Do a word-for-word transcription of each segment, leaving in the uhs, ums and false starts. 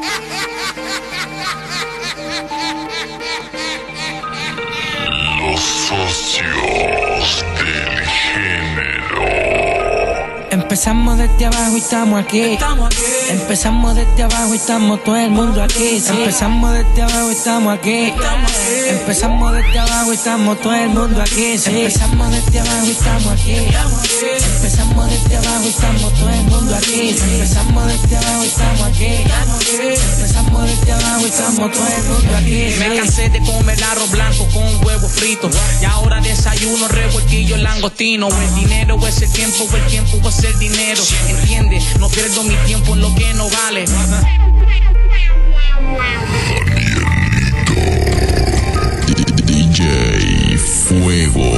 Los socios del género. Empezamos desde abajo y estamos aquí. Estamos aquí. Empezamos desde abajo y estamos todo el mundo aquí. Sí. Empezamos desde abajo y estamos aquí. Estamos aquí. Empezamos desde abajo y estamos todo el mundo aquí. Sí. Empezamos desde abajo y estamos aquí. Estamos aquí. Empezamos desde abajo y estamos todo el mundo aquí. Sí. Empezamos desde abajo y estamos aquí. Estamos aquí. Empezamos desde abajo y estamos todo el mundo aquí. Sí. Me cansé de comer arroz blanco con huevo frito. Y ahora desayuno revueltillo langostino. O el dinero o es el tiempo o el tiempo o es el dinero. Entiende, no pierdo mi tiempo en lo que no vale. Danielito D J Fuego.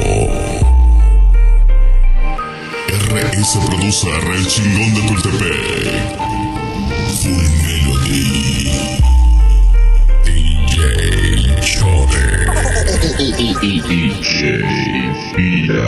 R S Producer, el chingón de Tultepec. Full Melody. D J Chore. D J Pira.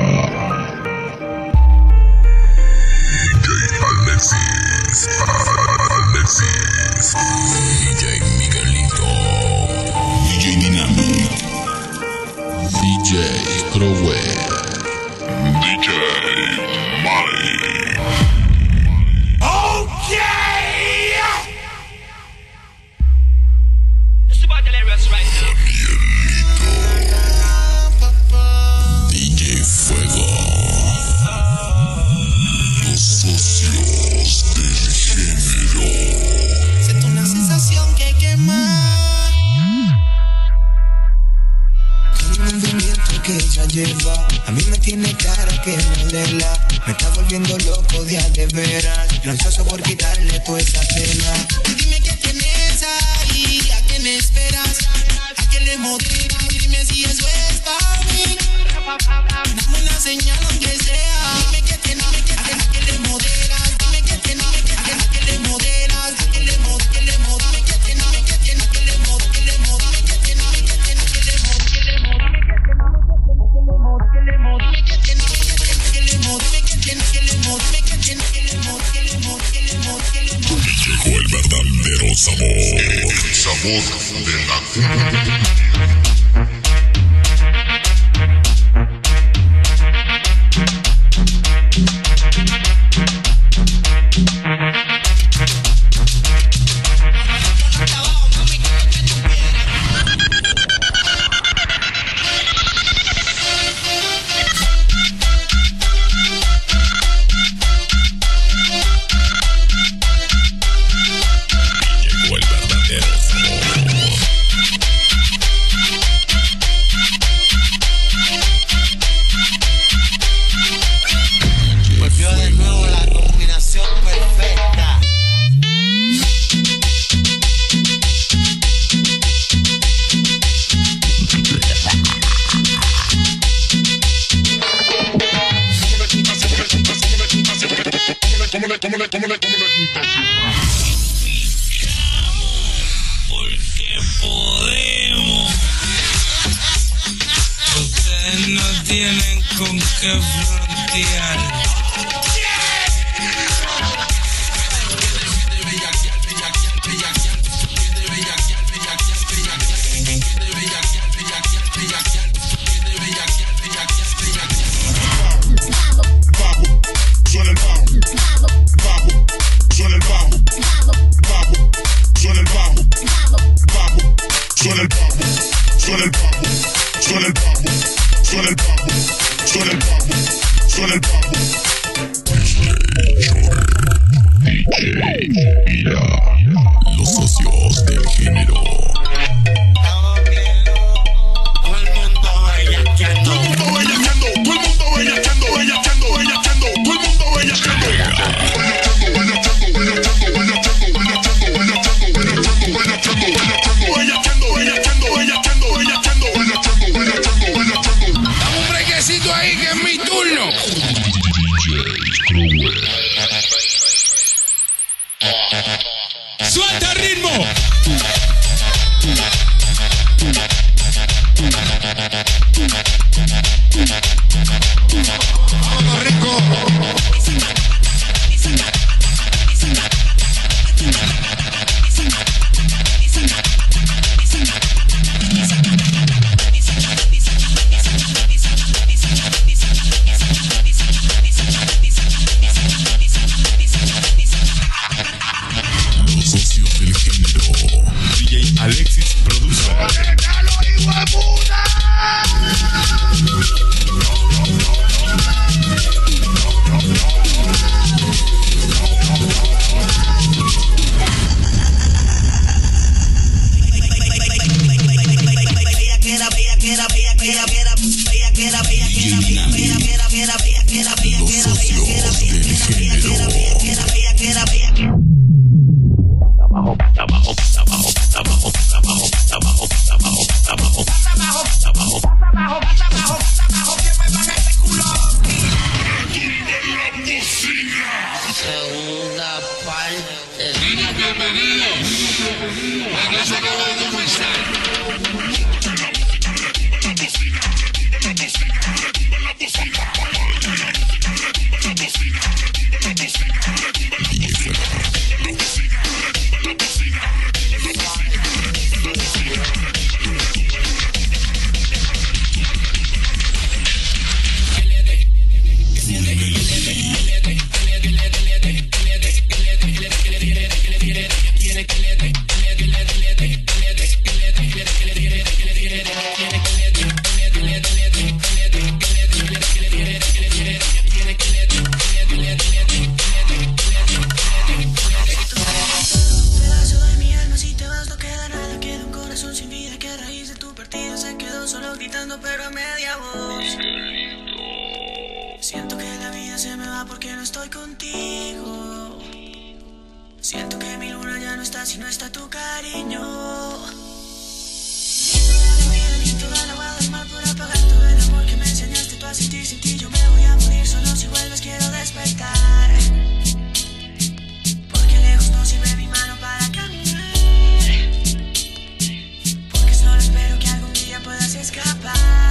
Alexis, Alexis, D J Miguelito, D J Dynamic, D J Crowell, D J Mike. Okay! It's about the lyrics right now. Danielito, D J Fuego. Los socios del género. Siento una sensación que quema, con un movimiento que ella lleva. A mí me tiene cara que molela. Me está volviendo loco de a de veras. Yo ansioso por quitarle toda esa pena. Dime qué tienes ahí, a quién esperas, a quién le motiva. Dime si eso es para mí. Dame una señal aunque sea. Dime qué tienes, a quién le moderas. Dime qué tienes, a quién le moderas. A quién le mod, que le mod. Dime qué tienes, a quién le mod, que le mod. Dime qué tienes, a quién le mod, que le mod. Llegó el verdadero sabor. El sabor de la cumbia. Porque podemos. Ustedes no tienen con qué frontear. Suena el bajo, suena el bajo, suena el bajo, suena el bajo, suena el bajo, suena el bajo. D J Mira, los socios del género. Estamos bien locos, todo el mundo bellaqueando. Todo el mundo bellaqueando, todo el mundo bellaqueando, bellaqueando, bellaqueando, todo el mundo bellaqueando. Bellaqueando, bellaquando, bellaquando, bellaquando, bellaquando, bellaquando, bellaquando, bellaquando, bellaquando, bellaquando, bellaquando, bellaquando, bellaquando, bellaquando. Dame un brequecito ahí que es mi turno. ¡Suelta el ritmo! ¡Vámonos, rico! bella, bella, bella, bella, bella, bella, bella, bella, bella, bella, bella, bella, bella, Los socios del género. Abajo, abajo, abajo, abajo, abajo, abajo, abajo, abajo, abajo, abajo, abajo, abajo, que me baja ese culo. Segunda parte. Niños, bienvenidos. La iglesia acaba de comenzar. Pero a media voz. Siento que la vida se me va porque no estoy contigo. Siento que mi luna ya no está si no está tu cariño. Toda la vida ni toda el agua del mar por apagar todo el amor que me enseñaste tú a sentir sin ti. Yo me voy a morir solo si vuelves, quiero despertar. Porque lejos no sirve mi mano para caminar. Porque solo espero que algún día puedas escapar.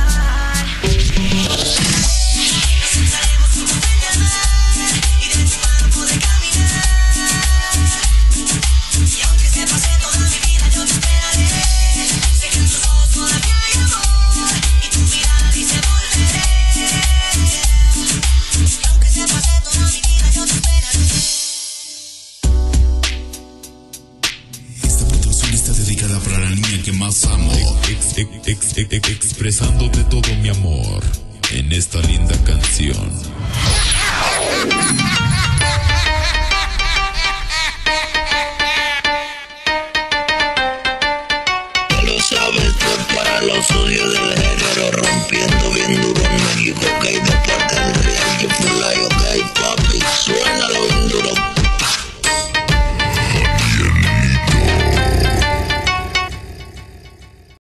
Ex, ex, ex, ex, ex, expresándote todo mi amor en esta linda canción.